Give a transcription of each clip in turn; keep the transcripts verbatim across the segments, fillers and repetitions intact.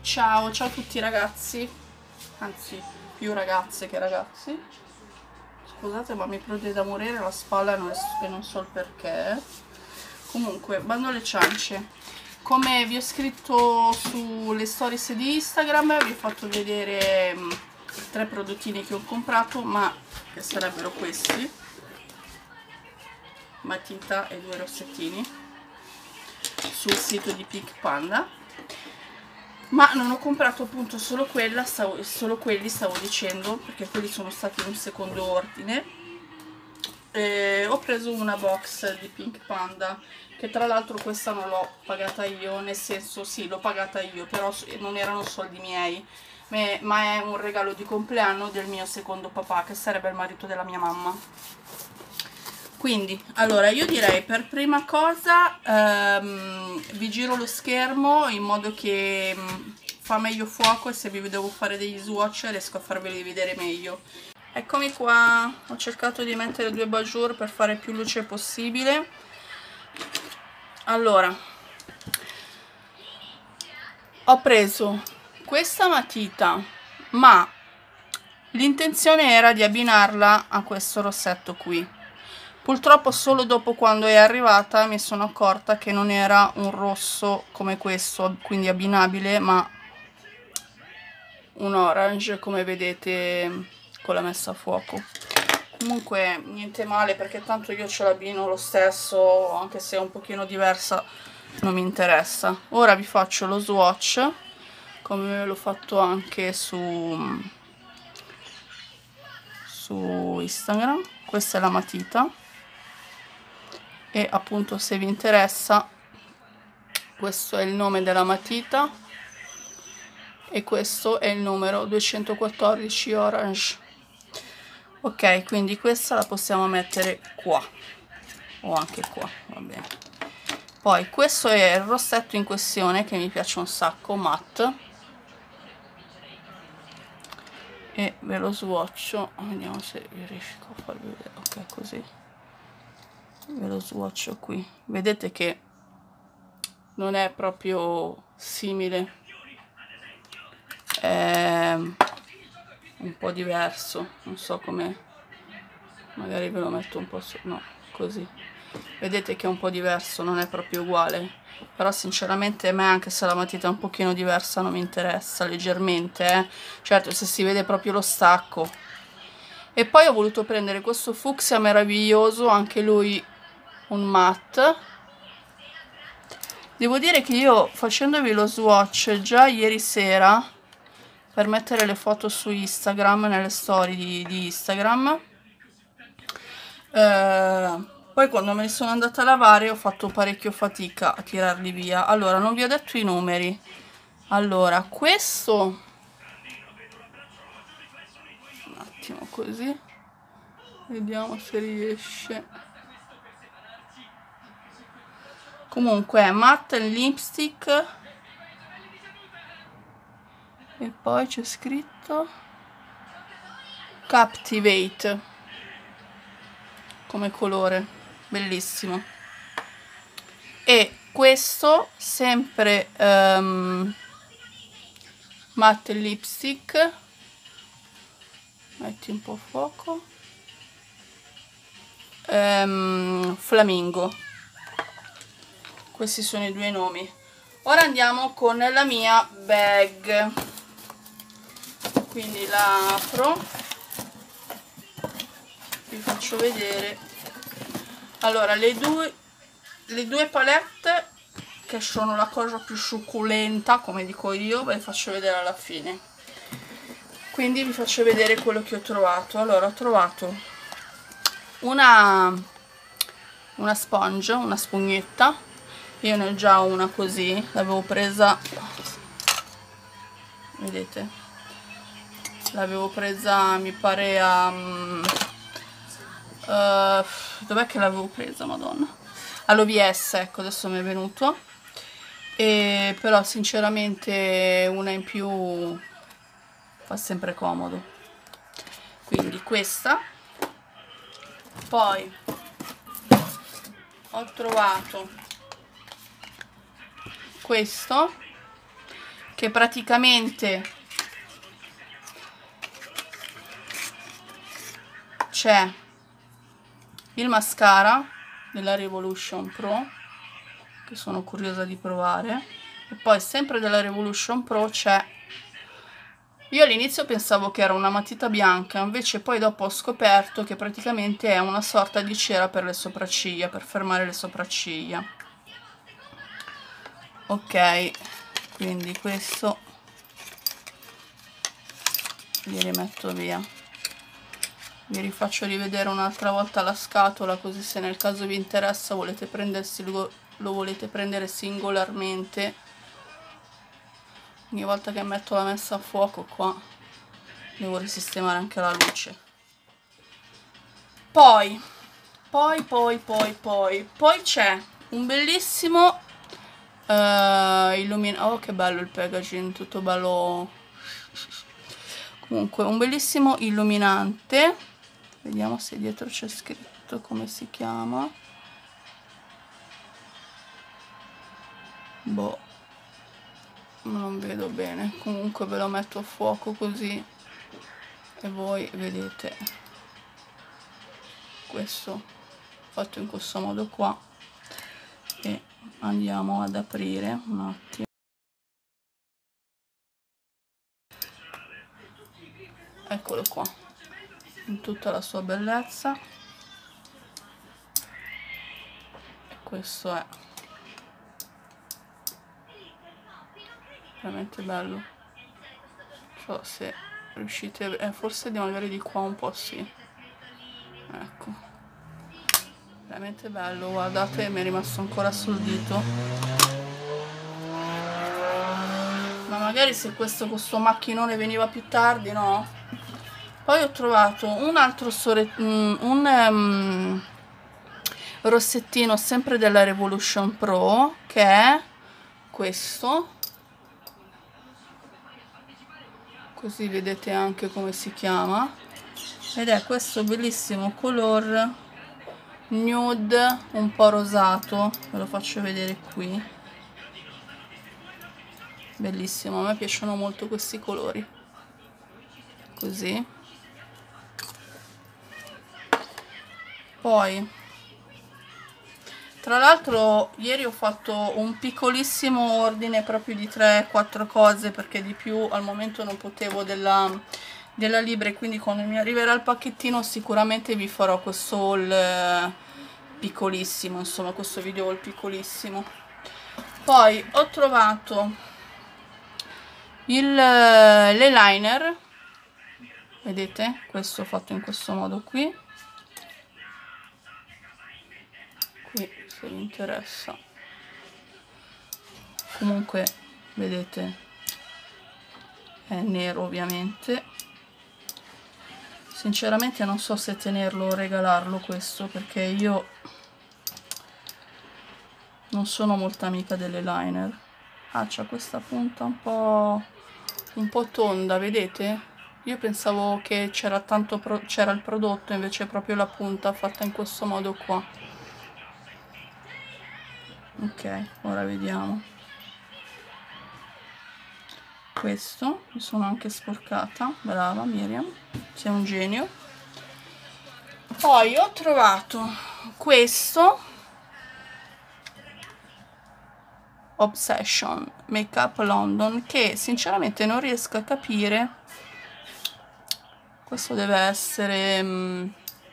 Ciao, ciao a tutti ragazzi, anzi più ragazze che ragazzi. Scusate ma mi prode da morire la spalla e non so il perché. Comunque, bando alle ciance. Come vi ho scritto sulle stories di Instagram, vi ho fatto vedere mh, tre prodottini che ho comprato, ma che sarebbero questi: matita e due rossettini sul sito di Pink Panda. Ma non ho comprato appunto solo quella, stavo, solo quelli stavo dicendo, perché quelli sono stati in un secondo ordine. E ho preso una box di Pink Panda, che tra l'altro questa non l'ho pagata io, nel senso sì, l'ho pagata io, però non erano soldi miei, ma è un regalo di compleanno del mio secondo papà, che sarebbe il marito della mia mamma. Quindi, allora, io direi per prima cosa ehm, vi giro lo schermo in modo che mh, fa meglio fuoco, e se vi devo fare degli swatch riesco a farveli vedere meglio. Eccomi qua, ho cercato di mettere due bajour per fare più luce possibile. Allora, ho preso questa matita, ma l'intenzione era di abbinarla a questo rossetto qui. Purtroppo solo dopo, quando è arrivata, mi sono accorta che non era un rosso come questo, quindi abbinabile, ma un orange, come vedete con la messa a fuoco. Comunque niente male, perché tanto io ce l'abbino lo stesso, anche se è un pochino diversa non mi interessa. Ora vi faccio lo swatch, come l'ho fatto anche su, su Instagram. Questa è la matita. E appunto, se vi interessa, questo è il nome della matita e questo è il numero duecentoquattordici orange. Ok, quindi questa la possiamo mettere qua o anche qua, va bene. Poi questo è il rossetto in questione, che mi piace un sacco, matte, e ve lo swatcho, vediamo se riesco a farvi vedere. Ok, così ve lo swatcho qui. Vedete che non è proprio simile, è un po' diverso, non so come, magari ve lo metto un po' su, no, così, vedete che è un po' diverso, non è proprio uguale, però sinceramente a me, anche se la matita è un pochino diversa, non mi interessa, leggermente, eh? Certo, se si vede proprio lo stacco. E poi ho voluto prendere questo fucsia meraviglioso, anche lui un matte. Devo dire che io, facendovi lo swatch già ieri sera per mettere le foto su Instagram, nelle storie di, di Instagram, eh, poi quando me li sono andata a lavare ho fatto parecchio fatica a tirarli via. Allora, non vi ho detto i numeri. Allora, questo, un attimo così, vediamo se riesce. Comunque è matte lipstick, e poi c'è scritto Captivate come colore, bellissimo. E questo sempre um, matte lipstick, metti un po' a fuoco, um, flamingo. Questi sono i due nomi. Ora andiamo con la mia bag, quindi la apro, vi faccio vedere. Allora, le due, le due palette, che sono la cosa più succulenta, come dico io, ve le faccio vedere alla fine. Quindi vi faccio vedere quello che ho trovato. Allora, ho trovato una, una sponge, una spugnetta. Io ne ho già una così, l'avevo presa, vedete, l'avevo presa mi pare a um, uh, dov'è che l'avevo presa, madonna, all'O V S, ecco, adesso mi è venuto. E però sinceramente una in più fa sempre comodo, quindi questa. Poi ho trovato questo, che praticamente c'è il mascara della Revolution Pro, che sono curiosa di provare, e poi sempre della Revolution Pro c'è, io all'inizio pensavo che era una matita bianca, invece poi dopo ho scoperto che praticamente è una sorta di cera per le sopracciglia, per fermare le sopracciglia. Ok, quindi questo li rimetto via. Vi rifaccio rivedere un'altra volta la scatola, così se nel caso vi interessa volete prendersi lo, lo volete prendere singolarmente. Ogni volta che metto la messa a fuoco qua devo risistemare anche la luce. Poi, poi, poi, poi, poi, poi c'è un bellissimo uh, illumina... Oh, che bello il packaging, tutto bello. Comunque, un bellissimo illuminante. Vediamo se dietro c'è scritto come si chiama. Boh, non vedo bene. Comunque ve lo metto a fuoco così e voi vedete. Questo fatto in questo modo qua. E andiamo ad aprire un attimo. Eccolo qua, in tutta la sua bellezza. E questo è veramente bello. Non so se riuscite a eh, forse di magari di qua un po' sì. Ecco, veramente bello, guardate, mi è rimasto ancora sul dito. Ma magari se questo con sto macchinone veniva più tardi, no? Poi ho trovato un altro sore, um, un um, rossettino sempre della Revolution Pro, che è questo, così vedete anche come si chiama, ed è questo bellissimo color nude un po' rosato. Ve lo faccio vedere qui, bellissimo, a me piacciono molto questi colori, così. Poi tra l'altro ieri ho fatto un piccolissimo ordine proprio di tre quattro cose, perché di più al momento non potevo della, della Libre, quindi quando mi arriverà il pacchettino sicuramente vi farò questo haul piccolissimo, insomma questo video haul piccolissimo. Poi ho trovato l'eyeliner, vedete, questo fatto in questo modo qui, qui se vi interessa. Comunque vedete è nero ovviamente. Sinceramente non so se tenerlo o regalarlo questo, perché io non sono molto amica dell'eyeliner. Ah, c'ha questa punta un po' un po' tonda, vedete? Io pensavo che c'era tanto pro c'era il prodotto, invece è proprio la punta fatta in questo modo qua. Ok, ora vediamo. Questo mi sono anche sporcata, brava Miriam, sei un genio. Poi ho trovato questo Obsession Makeup London, che sinceramente non riesco a capire. Questo deve essere um,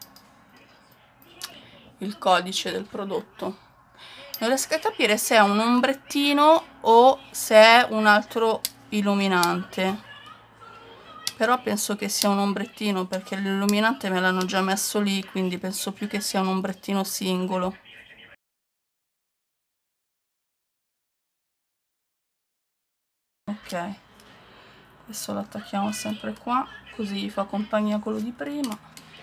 il codice del prodotto. Non riesco a capire se è un ombrettino o se è un altro illuminante, però penso che sia un ombrettino, perché l'illuminante me l'hanno già messo lì, quindi penso più che sia un ombrettino singolo. Ok, adesso lo attacchiamo sempre qua, così gli fa compagnia quello di prima.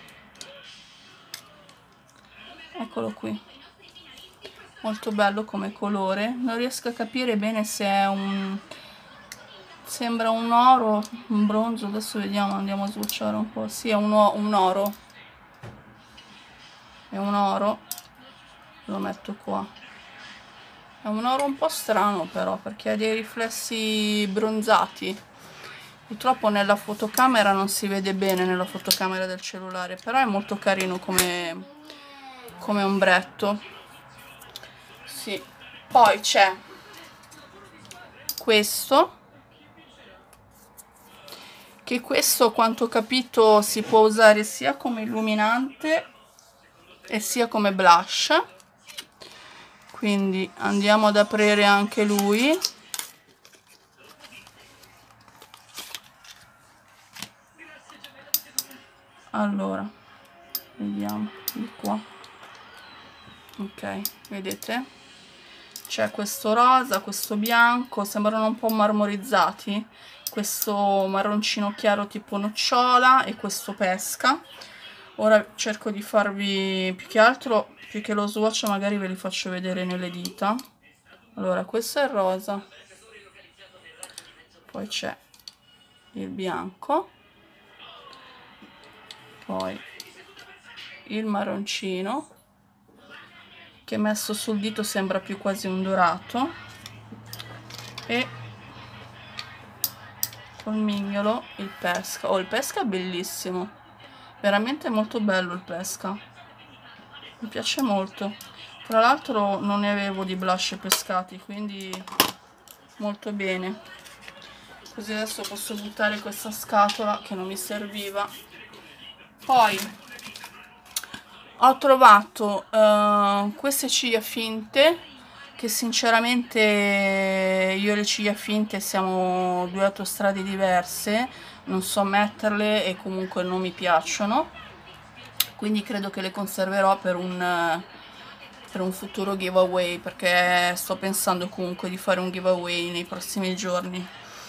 Eccolo qui, molto bello come colore. Non riesco a capire bene se è un... sembra un oro, un bronzo, adesso vediamo, andiamo a swatchare un po'. Sì, è un, un oro, è un oro, lo metto qua. È un oro un po' strano però, perché ha dei riflessi bronzati. Purtroppo nella fotocamera non si vede bene, nella fotocamera del cellulare, però è molto carino come, come ombretto. Sì. Poi c'è questo, che questo, a quanto ho capito, si può usare sia come illuminante e sia come blush. Quindi andiamo ad aprire anche lui. Allora, vediamo di qua. Ok, vedete? C'è questo rosa, questo bianco, sembrano un po' marmorizzati, questo marroncino chiaro tipo nocciola e questo pesca. Ora cerco di farvi, più che altro, più che lo swatch magari ve li faccio vedere nelle dita. Allora, questo è il rosa, poi c'è il bianco, poi il marroncino, che messo sul dito sembra più quasi un dorato, e col mignolo il pesca. Oh, il pesca è bellissimo, veramente molto bello il pesca, mi piace molto. Tra l'altro non ne avevo di blush pescati, quindi molto bene. Così adesso posso buttare questa scatola che non mi serviva. Poi ho trovato uh, queste ciglia finte, che sinceramente io e le ciglia finte siamo due autostrade diverse, non so metterle e comunque non mi piacciono, quindi credo che le conserverò per un, per un futuro giveaway, perché sto pensando comunque di fare un giveaway nei prossimi giorni,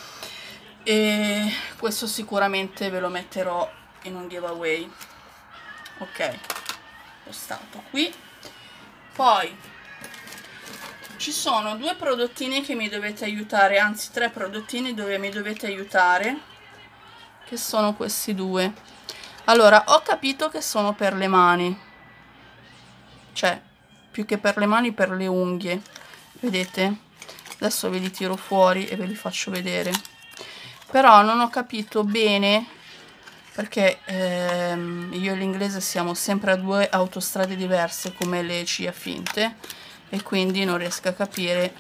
e questo sicuramente ve lo metterò in un giveaway. Ok, stato qui. Poi ci sono due prodottini che mi dovete aiutare, anzi tre prodottini dove mi dovete aiutare, che sono questi due. Allora, ho capito che sono per le mani, cioè più che per le mani, per le unghie, vedete? Adesso ve li tiro fuori e ve li faccio vedere, però non ho capito bene, perché ehm, io e l'inglese siamo sempre a due autostrade diverse come le ciglia finte, e quindi non riesco a capire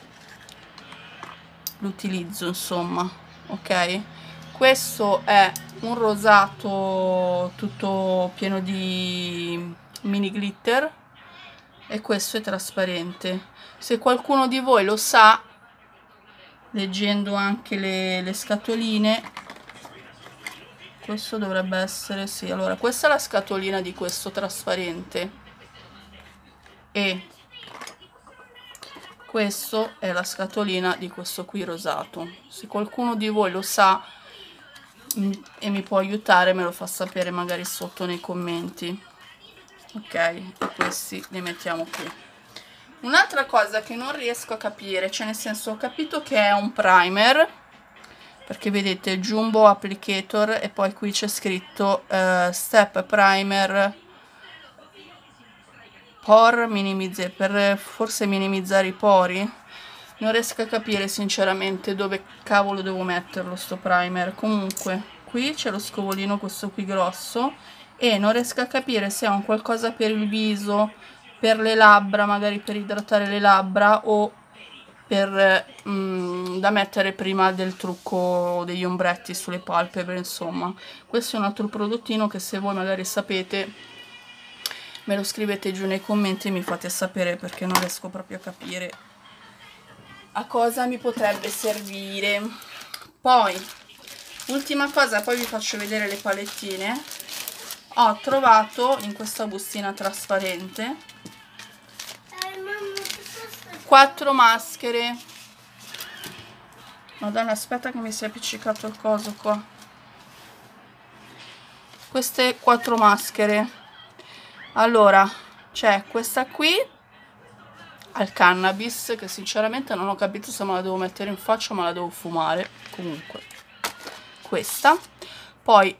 l'utilizzo, insomma. Ok, questo è un rosato tutto pieno di mini glitter e questo è trasparente. Se qualcuno di voi lo sa, leggendo anche le, le scatoline, questo dovrebbe essere, sì, allora questa è la scatolina di questo trasparente e questo è la scatolina di questo qui rosato. Se qualcuno di voi lo sa e mi può aiutare, me lo fa sapere magari sotto nei commenti. Ok, e questi li mettiamo qui. Un'altra cosa che non riesco a capire, cioè nel senso, ho capito che è un primer, perché vedete Jumbo Applicator e poi qui c'è scritto uh, Step Primer Por minimizzare, per forse minimizzare i pori. Non riesco a capire sinceramente dove cavolo devo metterlo sto primer. Comunque qui c'è lo scovolino, questo qui grosso, e non riesco a capire se è un qualcosa per il viso, per le labbra, magari per idratare le labbra, o per mm, da mettere prima del trucco degli ombretti sulle palpebre. Insomma, questo è un altro prodottino che, se voi magari sapete, me lo scrivete giù nei commenti e mi fate sapere, perché non riesco proprio a capire a cosa mi potrebbe servire. Poi ultima cosa, poi vi faccio vedere le palettine. Ho trovato in questa bustina trasparente quattro maschere. Madonna, aspetta che mi si è appiccicato il coso qua. Queste quattro maschere. Allora, c'è questa qui al cannabis, che sinceramente non ho capito se me la devo mettere in faccia o me la devo fumare. Comunque questa. Poi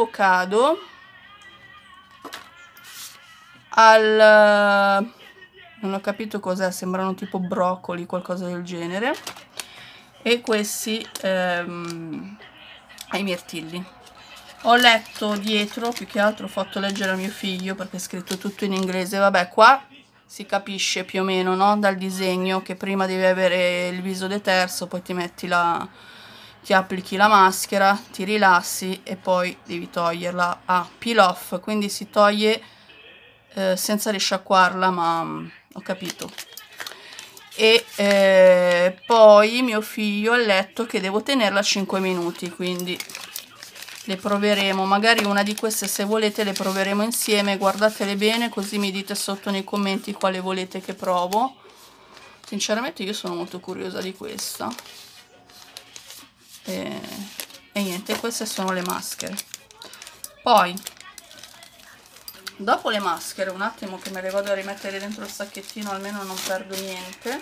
all'avocado, al non ho capito cos'è, sembrano tipo broccoli, qualcosa del genere, e questi ehm, ai mirtilli. Ho letto dietro, più che altro ho fatto leggere a mio figlio perché è scritto tutto in inglese, vabbè, qua si capisce più o meno, no? Dal disegno che prima devi avere il viso deterso, poi ti metti la, ti applichi la maschera, ti rilassi e poi devi toglierla a peel off, quindi si toglie eh, senza risciacquarla, ma mh, ho capito. E eh, poi mio figlio ha letto che devo tenerla cinque minuti, quindi le proveremo, magari una di queste, se volete, le proveremo insieme, guardatele bene così mi dite sotto nei commenti quale volete che provo. Sinceramente io sono molto curiosa di questa. E, e niente, queste sono le maschere. Poi, dopo le maschere, un attimo che me le vado a rimettere dentro il sacchettino, almeno non perdo niente.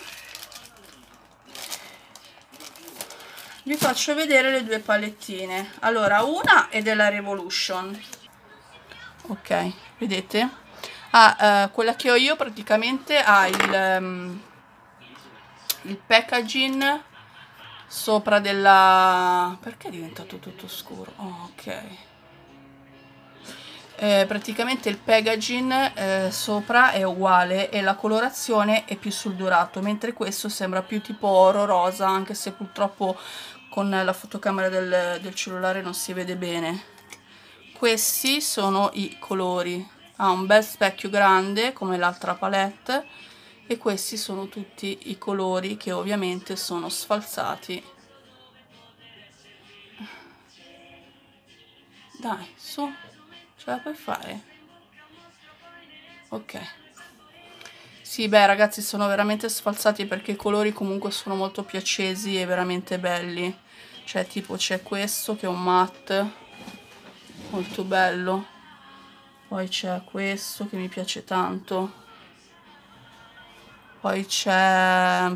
Vi faccio vedere le due palettine. Allora, una è della Revolution, ok, vedete? Ah, eh, quella che ho io praticamente ha il, um, il packaging sopra della... perché è diventato tutto scuro? Oh, ok. Eh, praticamente il packaging eh, sopra è uguale e la colorazione è più sul dorato, mentre questo sembra più tipo oro rosa, anche se purtroppo con la fotocamera del, del cellulare non si vede bene. Questi sono i colori, ha un bel specchio grande come l'altra palette e questi sono tutti i colori che ovviamente sono sfalsati. Dai, su, ce la puoi fare? Ok. Sì, beh ragazzi, sono veramente sfalsati perché i colori comunque sono molto più accesi e veramente belli. Cioè tipo c'è questo che è un matte molto bello, poi c'è questo che mi piace tanto, poi c'è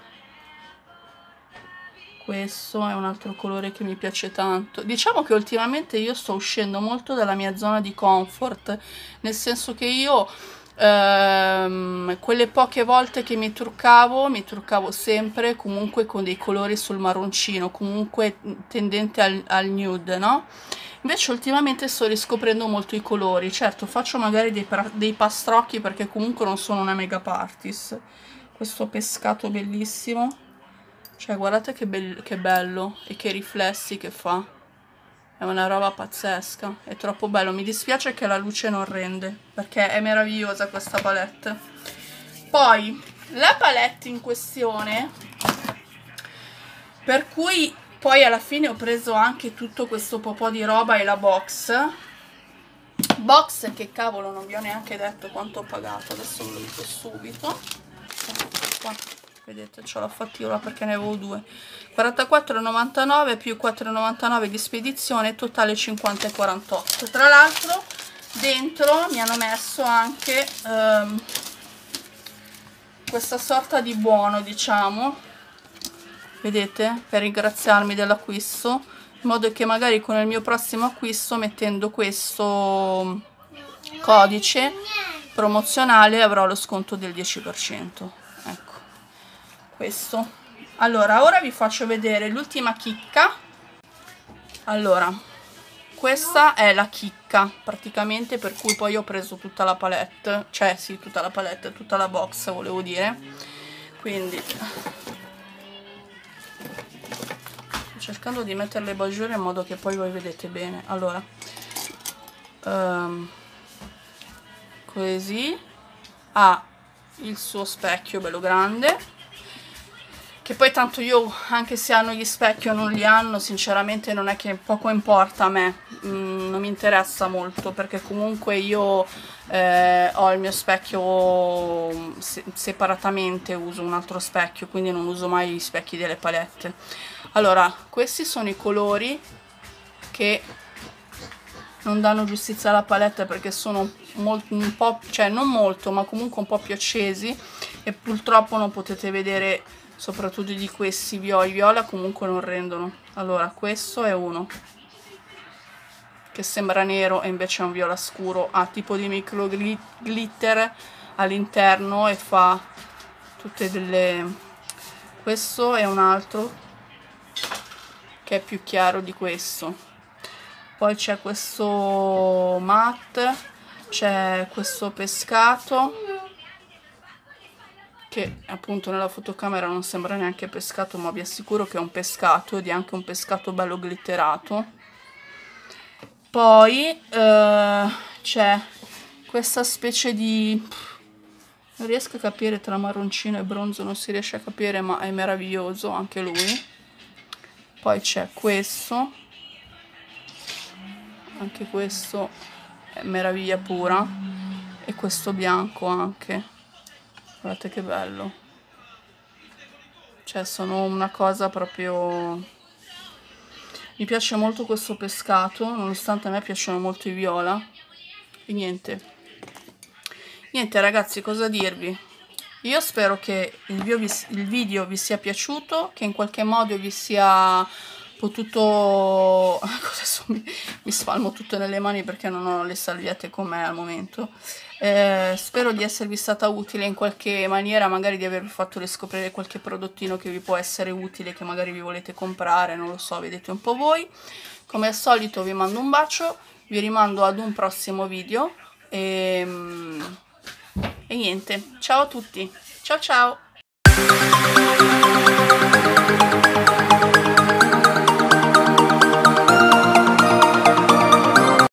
questo, è un altro colore che mi piace tanto. Diciamo che ultimamente io sto uscendo molto dalla mia zona di comfort, nel senso che io ehm, quelle poche volte che mi truccavo, mi truccavo sempre comunque con dei colori sul marroncino, comunque tendente al, al nude, no? Invece ultimamente sto riscoprendo molto i colori. Certo, faccio magari dei, dei pastrocchi perché comunque non sono una mega partis. Questo pescato bellissimo, cioè guardate che, be che bello e che riflessi che fa, è una roba pazzesca, è troppo bello. Mi dispiace che la luce non rende perché è meravigliosa questa palette. Poi la palette in questione, per cui poi alla fine ho preso anche tutto questo po' di roba e la box box che cavolo non vi ho neanche detto quanto ho pagato, adesso ve lo dico subito. Qua, vedete, ce l'ho fatta io perché ne avevo due, quarantaquattro e novantanove più quattro e novantanove di spedizione, totale cinquanta e quarantotto. Tra l'altro dentro mi hanno messo anche um, questa sorta di buono, diciamo, vedete, per ringraziarmi dell'acquisto, in modo che magari con il mio prossimo acquisto, mettendo questo codice promozionale, avrò lo sconto del dieci per cento. Ecco, questo. Allora, ora vi faccio vedere l'ultima chicca. Allora, questa è la chicca, praticamente, per cui poi ho preso tutta la palette, cioè sì, tutta la palette, tutta la box, volevo dire. Quindi cercando di mettere le baggiure in modo che poi voi vedete bene. Allora, um, così ha il suo specchio bello grande, che poi tanto io, anche se hanno gli specchi o non li hanno, sinceramente non è che poco importa a me, mm, non mi interessa molto, perché comunque io eh, ho il mio specchio se separatamente, uso un altro specchio, quindi non uso mai gli specchi delle palette. Allora, questi sono i colori che non danno giustizia alla palette perché sono molto, un po', cioè non molto, ma comunque un po' più accesi, e purtroppo non potete vedere soprattutto di questi viola. I viola comunque non rendono. Allora, questo è uno che sembra nero e invece è un viola scuro, ha tipo di micro glitter all'interno e fa tutte delle... questo è un altro che è più chiaro di questo. Poi c'è questo matte, c'è questo pescato che appunto nella fotocamera non sembra neanche pescato, ma vi assicuro che è un pescato, ed è anche un pescato bello glitterato. Poi eh, c'è questa specie di... non riesco a capire, tra marroncino e bronzo non si riesce a capire, ma è meraviglioso anche lui. Poi c'è questo, anche questo è meraviglia pura, e questo bianco anche. Guardate che bello, cioè sono una cosa proprio... mi piace molto questo pescato, nonostante a me piacciono molto i viola. E niente, niente ragazzi, cosa dirvi? Io spero che il video, vi, il video vi sia piaciuto, che in qualche modo vi sia potuto... adesso mi, mi spalmo tutto nelle mani perché non ho le salviette con me al momento. Eh, spero di esservi stata utile in qualche maniera, magari di avervi fatto riscoprire qualche prodottino che vi può essere utile, che magari vi volete comprare, non lo so, vedete un po' voi. Come al solito vi mando un bacio, vi rimando ad un prossimo video e, e niente, ciao a tutti, ciao ciao!